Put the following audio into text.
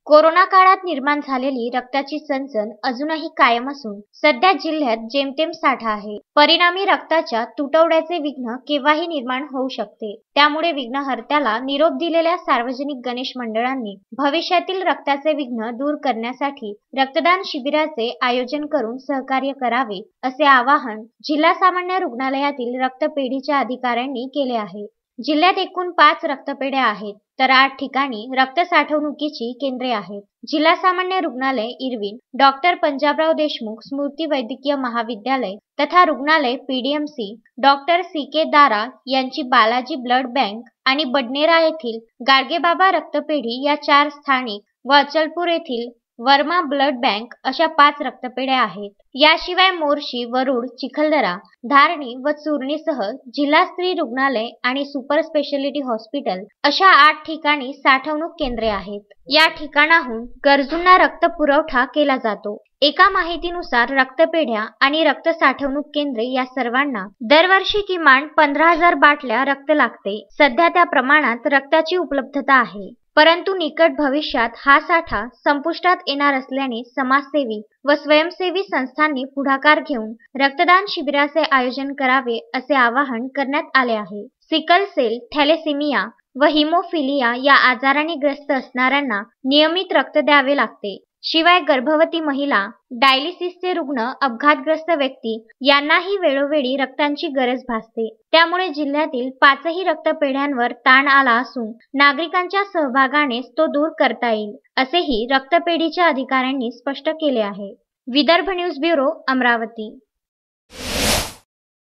Corona काळात निर्माण झालेली रक्ताची चणचण अजूनही कायम असून सध्या जिल्ह्यात जेमतेम साठा आहे. परिणामी रक्ताच्या तुटवड्याचे विघ्न केव्हाही निर्माण होऊ शकते. त्यामुळे विघ्नहर्त्याला निरोप दिलेल्या सार्वजनिक गणेश मंडळांनी भविष्यातील रक्ताचे विघ्न दूर करण्यासाठी रक्तदान शिबिराचे आयोजन करून सहकार्य करावे, असे आवाहन जिल्हा सामान्य रुग्णालयातील रक्तपेढीच्या अधिकाऱ्यांनी केले आहे. जिल्ह्यात एकूण 5 रक्तपेढ्या आहेत, तर 8 ठिकाणी रक्त साठवणुकीची केंद्रे आहेत. जिल्हा सामान्य रुग्णालय इरविन, डॉक्टर पंजाबराव देशमुख स्मृती वैद्यकीय महाविद्यालय तथा रुग्णालय पीडीएमसी, डॉक्टर सी.के. दारा यांची बालाजी ब्लड बँक आणि बडनेरा येथील गाडगेबाबा रक्तपेढी या 4 स्थानिक व अचलपूर येथील वर्मा ब्लड बँक अशा 5 रक्तपेढ्या आहेत. याशिवाय मोर्शी, वरुड, चिखलदरा, धारणी व चुरणीसह जिल्हा स्त्री रुग्णालय आणि सुपर स्पेशालिटी हॉस्पिटल अशा 8 ठिकाणी साठवणूक केंद्रे आहेत. या ठिकाणाहून गरजूंना रक्त पुरवठा केला जातो. एका माहितीनुसार रक्तपेढ्या आणि रक्त साठवणूक केंद्रे या सर्वांना दरवर्षी किमान 15,000 बाटल्या रक्त लागते. सध्या त्या प्रमाणात रक्ताची उपलब्धता आहे. परंतु निकट भविष्यात हा साठा संपुष्टात येणार असल्याने समाजसेवी व स्वयंसेवी संस्थांनी पुढाकार घेऊन रक्तदान शिबिराचे आयोजन करावे, असे आवाहन करण्यात आले आहे. सिकल सेल, थॅलेसेमिया व हिमोफिलिया या आजाराने ग्रस्त असणाऱ्यांना नियमित रक्त द्यावे लागते. शिवाय गर्भवती महिला, डायलिसिसचे रुग्ण, अपघातग्रस्त व्यक्ती यांनाही वेळोवेळी रक्तांची गरज भासते. त्यामुळे जिल्ह्यातील 5ही रक्तपेढ्यांवर ताण आला असून नागरिकांच्या सहभागानेच तो दूर करता येईल, असेही रक्तपेढीच्या अधिकाऱ्यांनी स्पष्ट केले आहे. Vidarbha news bureau, Amravati.